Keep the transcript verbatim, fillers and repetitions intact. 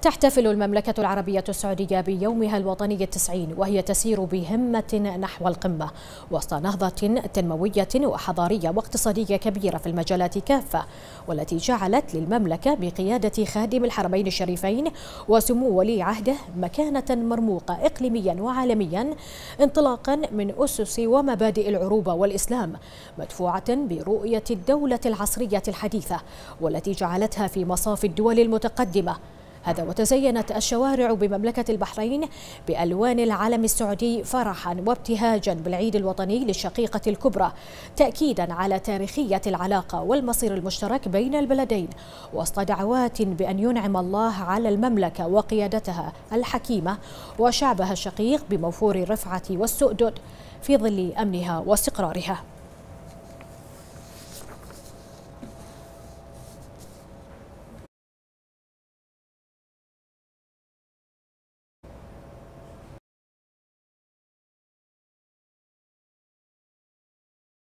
تحتفل المملكة العربية السعودية بيومها الوطني التسعين، وهي تسير بهمة نحو القمة وسط نهضة تنموية وحضارية واقتصادية كبيرة في المجالات كافة، والتي جعلت للمملكة بقيادة خادم الحرمين الشريفين وسمو ولي عهده مكانة مرموقة إقليميا وعالميا، انطلاقا من أسس ومبادئ العروبة والإسلام، مدفوعة برؤية الدولة العصرية الحديثة والتي جعلتها في مصاف الدول المتقدمة. هذا وتزينت الشوارع بمملكة البحرين بألوان العلم السعودي فرحا وابتهاجا بالعيد الوطني للشقيقة الكبرى، تأكيدا على تاريخية العلاقة والمصير المشترك بين البلدين، وسط دعوات بأن ينعم الله على المملكة وقيادتها الحكيمة وشعبها الشقيق بموفور الرفعة والسؤدد في ظل أمنها واستقرارها.